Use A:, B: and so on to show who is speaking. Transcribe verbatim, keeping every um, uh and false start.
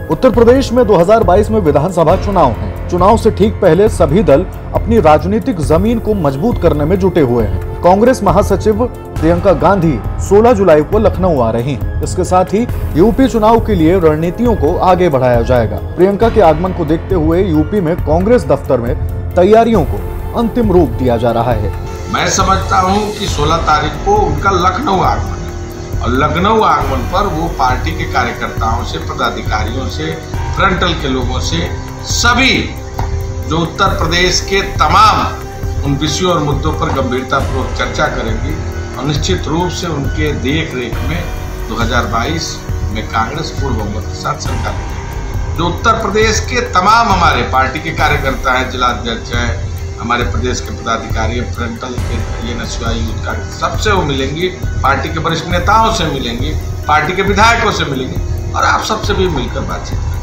A: उत्तर प्रदेश में दो हज़ार बाईस में विधानसभा चुनाव हैं। चुनाव से ठीक पहले सभी दल अपनी राजनीतिक जमीन को मजबूत करने में जुटे हुए हैं। कांग्रेस महासचिव प्रियंका गांधी सोलह जुलाई को लखनऊ आ रही हैं। इसके साथ ही यूपी चुनाव के लिए रणनीतियों को आगे बढ़ाया जाएगा। प्रियंका के आगमन को देखते हुए यूपी में कांग्रेस दफ्तर में तैयारियों को अंतिम रूप दिया जा रहा है।
B: मैं समझता हूं कि सोलह तारीख को उनका लखनऊ आगमन है और लखनऊ आगमन पर वो पार्टी के कार्यकर्ताओं से, पदाधिकारियों से, फ्रंटल के लोगों से, सभी जो उत्तर प्रदेश के तमाम उन विषयों और मुद्दों पर गंभीरतापूर्वक चर्चा करेंगी और निश्चित रूप से उनके देख रेख में दो हज़ार बाईस में कांग्रेस पूर्ण बहुमत के साथ सरकार बनेगी। जो उत्तर प्रदेश के तमाम हमारे पार्टी के कार्यकर्ता हैं, जिलाध्यक्ष हैं, हमारे प्रदेश के पदाधिकारी, फ्रंटल के ये नशा यूथ का सबसे वो मिलेंगी, पार्टी के वरिष्ठ नेताओं से मिलेंगी, पार्टी के विधायकों से मिलेंगी और आप सबसे भी मिलकर बातचीत करेंगे।